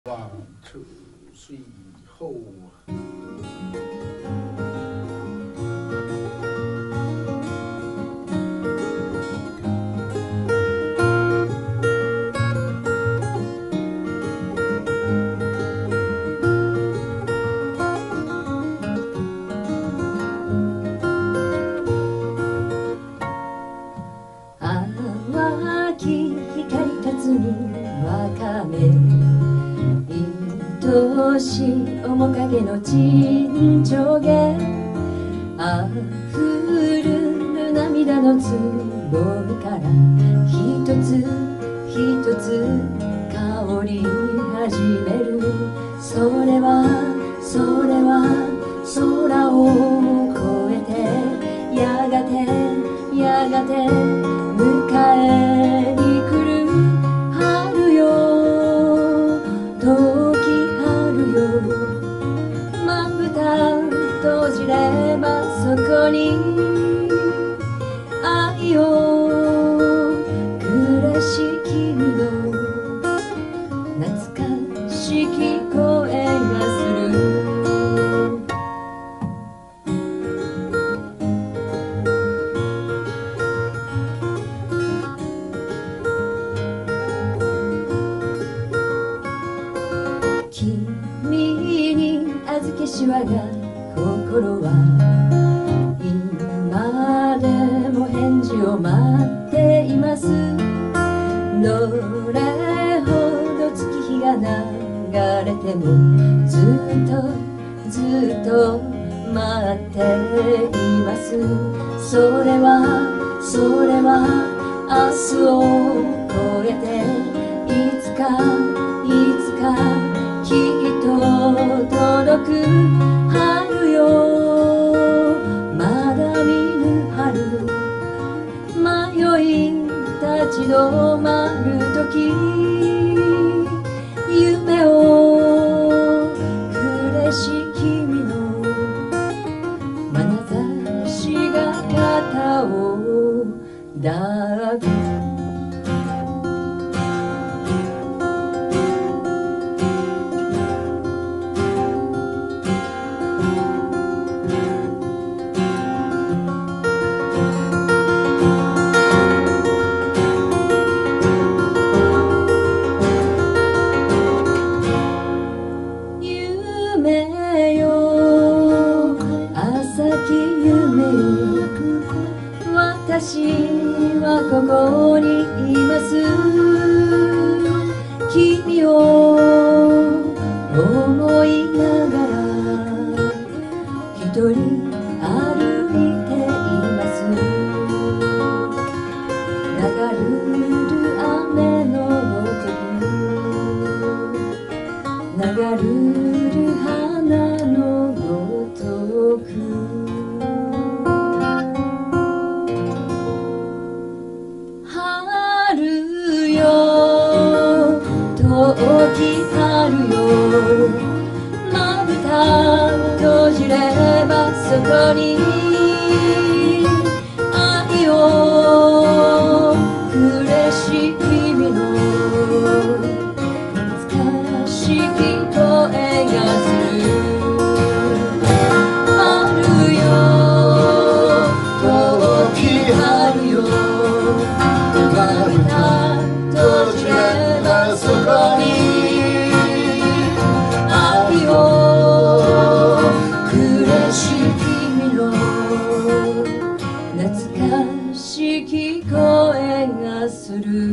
One, two, three, four. 淡き光立つにわかめ愛しい面影の沈丁花あふる涙のつぼみから一つ一つ香り始めるそれは空を越えてやがて迎えに来る春よ時春よまぶた閉じればそこに愛を暮らし君の懐かしき声がする君に預けしわが心は今でも返事を待っていますどれほど月日が流れてもずっと待っていますそれは明日を越えていつかきっと届く春よまだ見ぬ春迷い立ち止まる時夢をくれし君の眼差しが肩を抱く夢よ朝き夢よ私はここにいます君を思いながら一人歩いています流る雨のごとく流る花のごとく春よ時春よまぶた閉じればそこに愛をくれし君の懐かしき声がする春よ時春よまぶた閉じればそこに愛をくれし君の懐かしき声がする